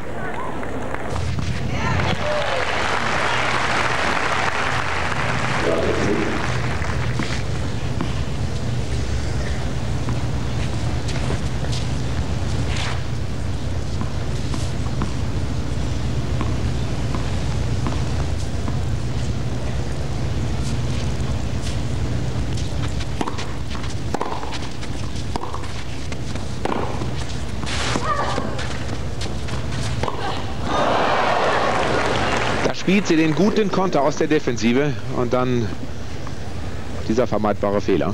Spielt sie den guten Konter aus der Defensive und dann dieser vermeidbare Fehler.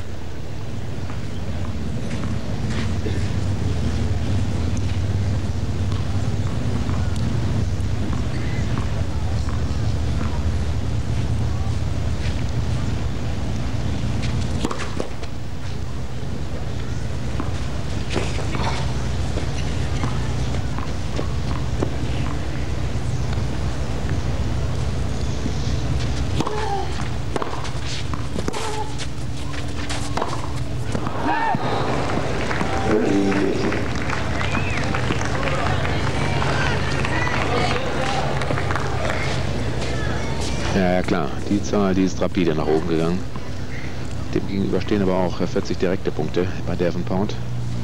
Ja, ja klar, die Zahl, die ist rapide nach oben gegangen. Dem gegenüber stehen aber auch vierzig direkte Punkte bei Davenport.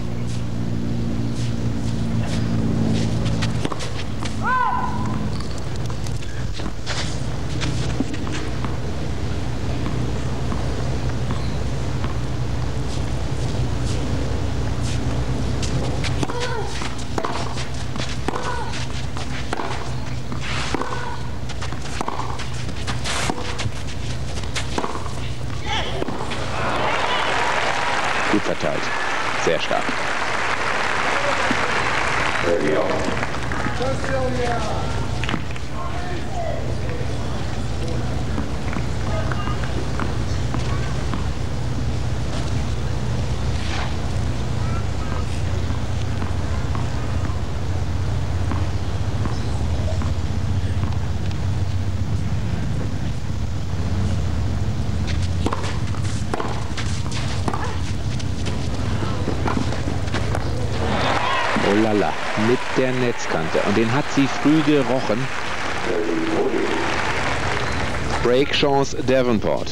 Gut verteilt. Sehr stark. lala, mit der Netzkante. Und den hat sie früh gerochen. Break Chance Davenport.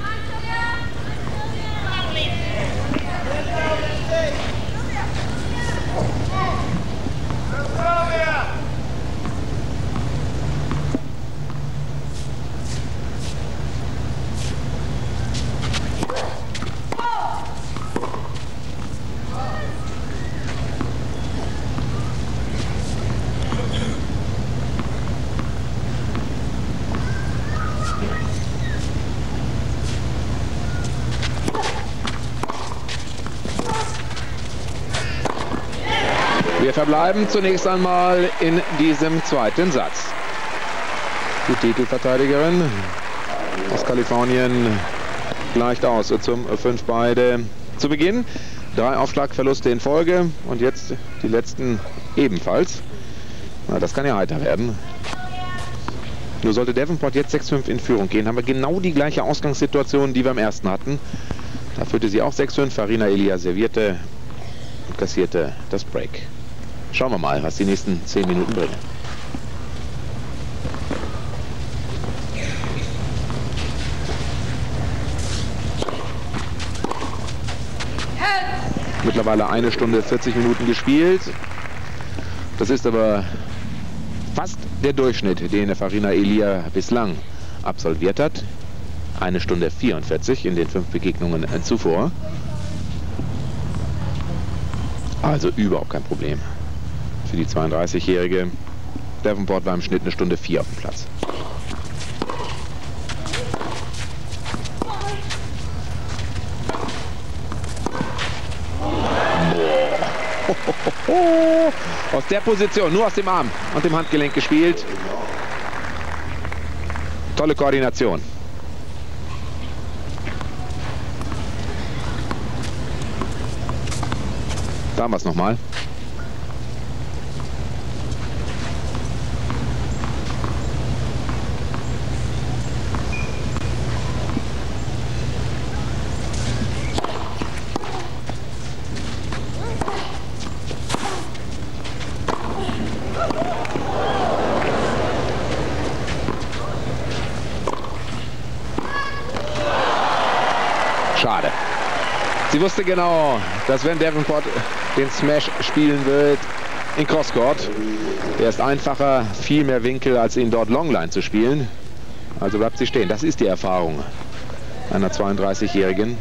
Wir verbleiben zunächst einmal in diesem zweiten Satz. Die Titelverteidigerin aus Kalifornien gleicht aus zum fünf beide zu Beginn. Drei Aufschlagverluste in Folge und jetzt die letzten ebenfalls. Na, das kann ja heiter werden. Nur sollte Davenport jetzt sechs fünf in Führung gehen, haben wir genau die gleiche Ausgangssituation, die wir im ersten hatten. Da führte sie auch sechs fünf. Farina Ilia servierte und kassierte das Break. Schauen wir mal, was die nächsten zehn Minuten bringen. Mittlerweile eine Stunde vierzig Minuten gespielt. Das ist aber fast der Durchschnitt, den Farina Ilia bislang absolviert hat. Eine Stunde vierundvierzig in den fünf Begegnungen zuvor. Also überhaupt kein Problem für die zweiunddreißigjährige. Davenport war im Schnitt eine Stunde vier auf dem Platz. Boah. Aus der Position, nur aus dem Arm und dem Handgelenk gespielt. Tolle Koordination. Da haben wir es nochmal. Schade. Sie wusste genau, dass wenn Davenport den Smash spielen wird in Crosscourt, der ist einfacher, viel mehr Winkel, als ihn dort Longline zu spielen. Also bleibt sie stehen. Das ist die Erfahrung einer zweiunddreißigjährigen.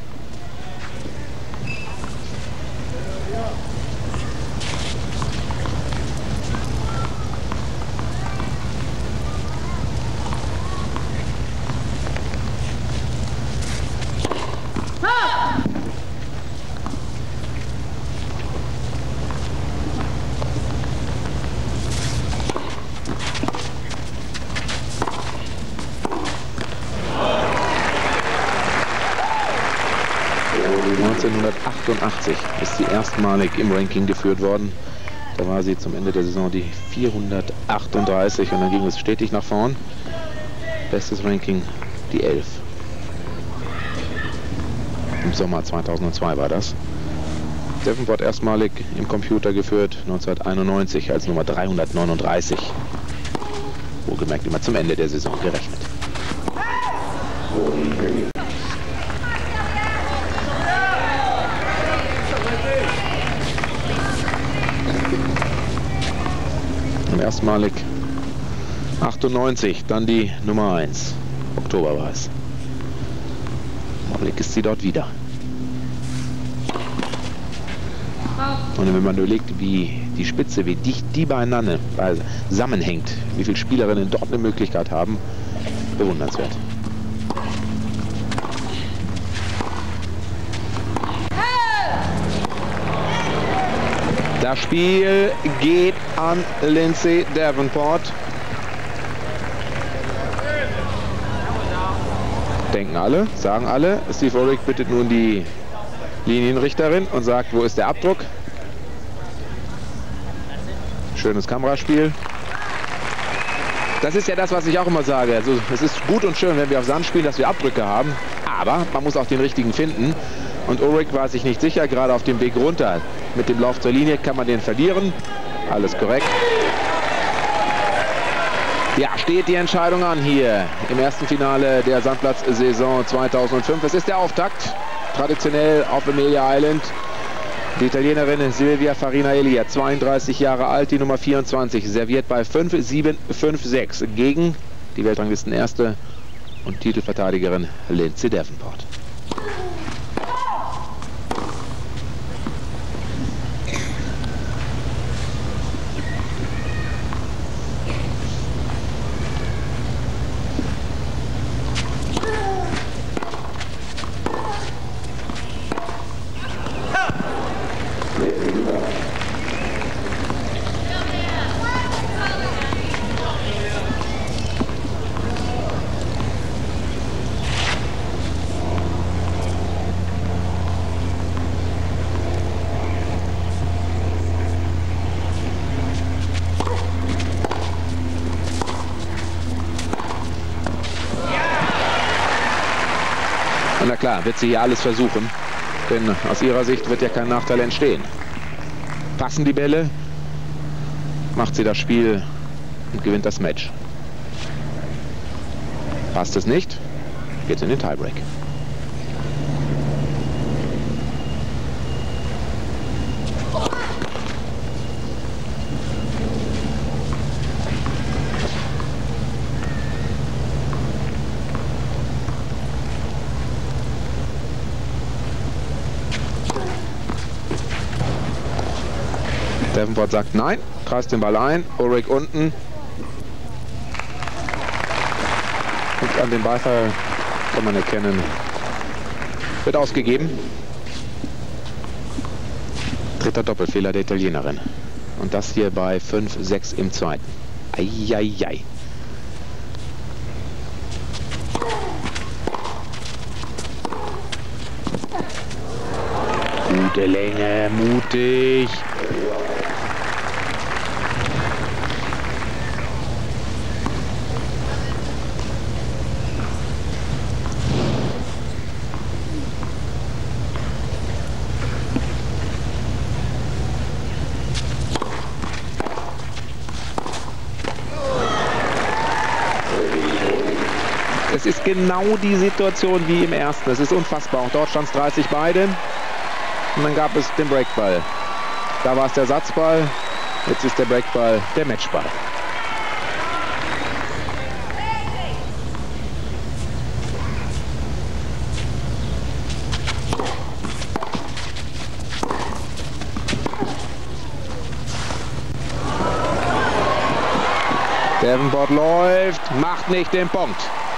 neunzehnhundertachtundachtzig ist sie erstmalig im Ranking geführt worden. Da war sie zum Ende der Saison die vierhundertachtunddreißig und dann ging es stetig nach vorn. Bestes Ranking die elf. Im Sommer zweitausendzwei war das. Davenport erstmalig im Computer geführt neunzehnhunderteinundneunzig als Nummer dreihundertneununddreißig. Wohlgemerkt immer zum Ende der Saison gerechnet. Erstmalig achtundneunzig, dann die Nummer eins. Oktober war es. Im Augenblick ist sie dort wieder. Und wenn man überlegt, wie die Spitze, wie dicht die beieinander zusammenhängt, wie viele Spielerinnen dort eine Möglichkeit haben, bewundernswert. Das Spiel geht an Lindsay Davenport. Denken alle, sagen alle. Steve Ulrich bittet nun die Linienrichterin und sagt, wo ist der Abdruck? Schönes Kameraspiel. Das ist ja das, was ich auch immer sage. Also, es ist gut und schön, wenn wir auf Sand spielen, dass wir Abdrücke haben. Aber man muss auch den richtigen finden. Und Ulrich war sich nicht sicher, gerade auf dem Weg runter. Mit dem Lauf zur Linie kann man den verlieren. Alles korrekt. Ja, steht die Entscheidung an hier im ersten Finale der Sandplatz-Saison zweitausendfünf. Es ist der Auftakt, traditionell auf Amelia Island. Die Italienerin Silvia Farina Elia, zweiunddreißig Jahre alt, die Nummer vierundzwanzig, serviert bei fünf sieben fünf sechs gegen die Weltranglistenerste und Titelverteidigerin Lindsay Davenport. Na klar, wird sie hier alles versuchen, denn aus ihrer Sicht wird ja kein Nachteil entstehen. Passen die Bälle, macht sie das Spiel und gewinnt das Match. Passt es nicht, geht's in den Tiebreak. Davenport sagt nein, kreist den Ball ein, Ulrich unten. Und an den Beifall kann man erkennen, wird ausgegeben. Dritter Doppelfehler der Italienerin. Und das hier bei fünf sechs im zweiten. Eieiei. Gute Länge, mutig. Es ist genau die Situation wie im ersten. Es ist unfassbar. Auch dort stand es dreißig beide. Und dann gab es den Breakball. Da war es der Satzball. Jetzt ist der Breakball der Matchball. Davenport läuft, macht nicht den Punkt.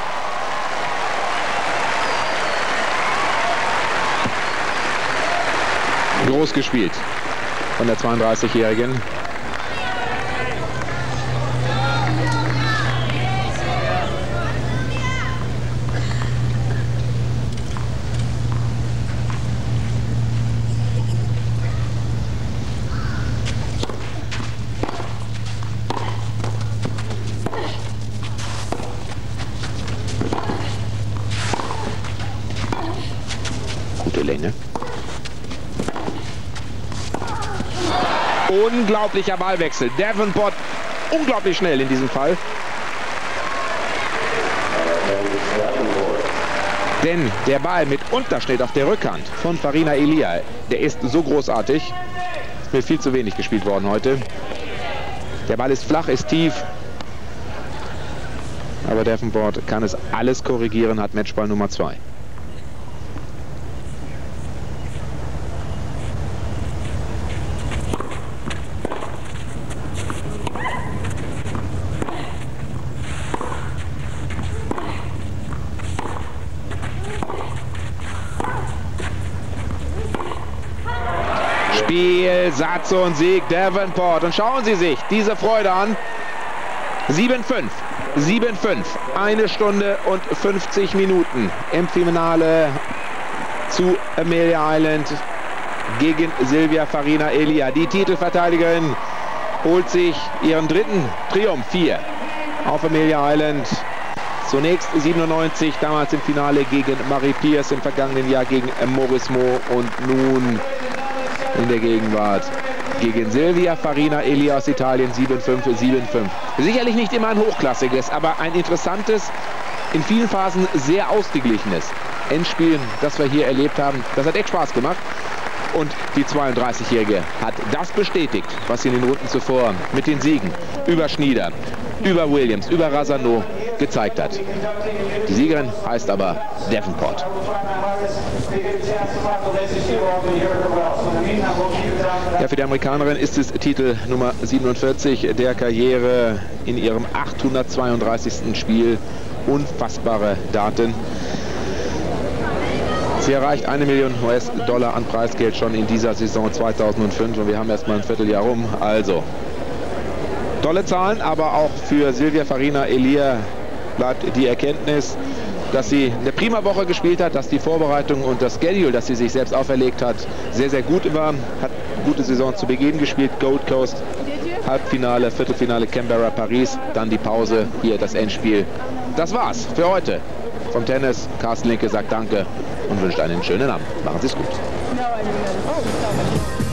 Groß gespielt von der zweiunddreißigjährigen. Gute Länge. Unglaublicher Ballwechsel. Davenport unglaublich schnell in diesem Fall. Denn der Ball mit Unterschnitt auf der Rückhand von Farina Elia, der ist so großartig. Ist mir viel zu wenig gespielt worden heute. Der Ball ist flach, ist tief. Aber Davenport kann es alles korrigieren, hat Matchball Nummer zwei. Spiel, Satz und Sieg, Davenport. Und schauen Sie sich diese Freude an. sieben fünf, sieben fünf. Eine Stunde und fünfzig Minuten im Finale zu Amelia Island gegen Silvia Farina Elia. Die Titelverteidigerin holt sich ihren dritten Triumph hier auf Amelia Island. Zunächst siebenundneunzig, damals im Finale gegen Marie Pierce, im vergangenen Jahr gegen Mauresmo und nun in der Gegenwart gegen Silvia Farina Elia aus Italien, sieben fünf, sieben fünf. Sicherlich nicht immer ein hochklassiges, aber ein interessantes, in vielen Phasen sehr ausgeglichenes Endspiel, das wir hier erlebt haben. Das hat echt Spaß gemacht. Und die zweiunddreißigjährige hat das bestätigt, was sie in den Runden zuvor mit den Siegen über Schnieder, über Williams, über Razzano gezeigt hat. Die Siegerin heißt aber Davenport. Ja, für die Amerikanerin ist es Titel Nummer siebenundvierzig der Karriere in ihrem achthundertzweiunddreißigsten Spiel. Unfassbare Daten. Sie erreicht eine Million U S-Dollar an Preisgeld schon in dieser Saison zweitausendfünf und wir haben erst mal ein Vierteljahr rum. Also, tolle Zahlen, aber auch für Silvia Farina Elia bleibt die Erkenntnis, dass sie eine prima Woche gespielt hat, dass die Vorbereitung und das Schedule, das sie sich selbst auferlegt hat, sehr, sehr gut war. Hat eine gute Saison zu Beginn gespielt, Gold Coast, Halbfinale, Viertelfinale, Canberra, Paris, dann die Pause, hier das Endspiel. Das war's für heute vom Tennis. Carsten Linke sagt Danke und wünscht einen schönen Abend. Machen Sie es gut.